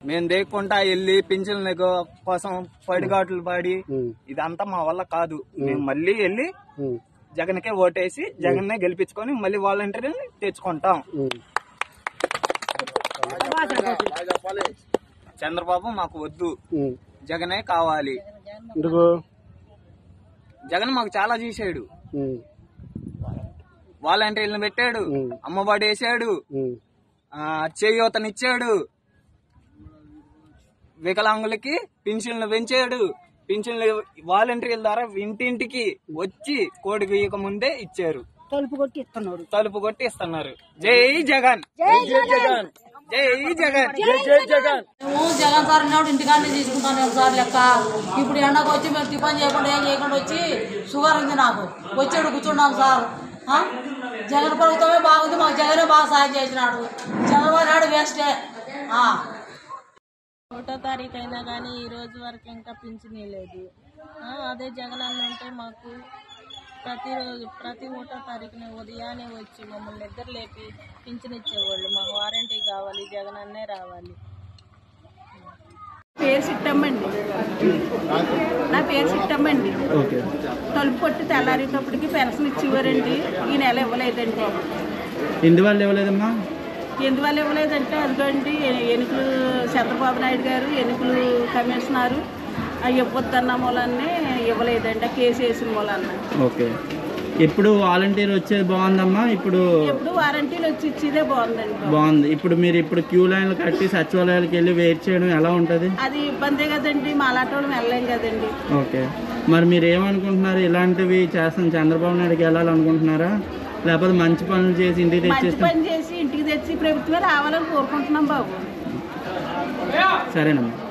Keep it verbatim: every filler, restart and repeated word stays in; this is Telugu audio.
మేము దేక్కుంటా వెళ్ళి పింఛన్ల కోసం పడిగాట్లు పడి ఇదంతా మా వల్ల కాదు. మేము మళ్ళీ వెళ్ళి జగన్కే ఓటేసి జగన్ నే గెలిపించుకొని మళ్ళీ వాలంటీర్ని తెచ్చుకుంటాం. చంద్రబాబు మాకు వద్దు, జగనే కావాలి. జగన్ మాకు చాలా చేశాడు. వాలంటీర్లను పెట్టాడు, అమ్మఒడి వేసాడు, చేయూతనిచ్చాడు, వికలాంగులకి పింఛన్లు పెంచాడు. పింఛన్లు వాలంటీర్ల ద్వారా ఇంటింటికి వచ్చి కోడి గీయక ముందే ఇచ్చారు. తలుపు కొట్టి ఇస్తున్నారు తలుపు కొట్టి ఇస్తున్నారు. జై జగన్, జై జగన్, జై జగన్, జై జగన్. మేము జగన్ సార్ ఉన్నాడు ఇంటికాడనే తీసుకుంటాను సార్ లెక్క. ఇప్పుడు ఎండకు వచ్చి మేము టిఫిన్ చేయకుండా ఏం చేయకుండా వచ్చి షుగర్ ఉంది నాకు, వచ్చాడు కూర్చున్నాం సార్. జగన్ ప్రభుత్వమే బాగుంది, మాకు జగనే బాగా సాయం చేసినాడు. చంద్రబాబు నాయుడు వేస్టే. ఒకటో తారీఖు అయినా కానీ ఈ రోజు వరకు ఇంకా పింఛన్ లేదు. అదే జగన్ అన్న ఉంటే మాకు ప్రతిరోజు ప్రతి ఒకటో తారీఖున ఉదయాన్నే వచ్చి మమ్మల్ని నిద్ర లేపి పింఛన్ ఇచ్చేవాళ్ళు. మాకు వారంటీ కావాలి, జగన్ అన్నే రావాలి. పేరు సిట్టమ్మండి, నా పేరు సిట్టమ్మండి. తలుపు కొట్టి తెల్లారేటప్పటికి పెన్షన్ ఇచ్చేవారండి. ఈ నెల ఇవ్వలేదండి. ఎందువల్ల ఇవ్వలేదమ్మా? ఎందువల్ల ఇవ్వలేదంటే అదిగోండి ఎన్నికలు చంద్రబాబు నాయుడు గారు ఎన్నికలు కమిషనరు ఇవ్వద్దన్న మూలాన్ని ఇవ్వలేదండి, కేసు వేసిన మూలాన్న. ఓకే, ఎప్పుడు వాలంటీర్ వచ్చేది బాగుందమ్మా? ఇప్పుడు ఎప్పుడు వాలంటీర్లు వచ్చి ఇచ్చేదే బాగుందండి. బాగుంది. ఇప్పుడు మీరు ఇప్పుడు క్యూ లైన్లు కట్టి సచివాలయాలకు వెళ్ళి వెయిట్ చేయడం ఎలా ఉంటుంది? అది ఇబ్బందే కదండి, మాలాంటి వాళ్ళం వెళ్ళలేం కదండి. ఓకే, మరి మీరు ఏమనుకుంటున్నారు? ఇలాంటివి చేస్తాం చంద్రబాబు నాయుడుకి వెళ్ళాలనుకుంటున్నారా, లేకపోతే మంచి పనులు చేసి ఇంటికి తెచ్చేసి పని చేసి ఇంటికి తెచ్చి ప్రభుత్వమే రావాలని కోరుకుంటున్నాం బాబు. సరేనమ్మా.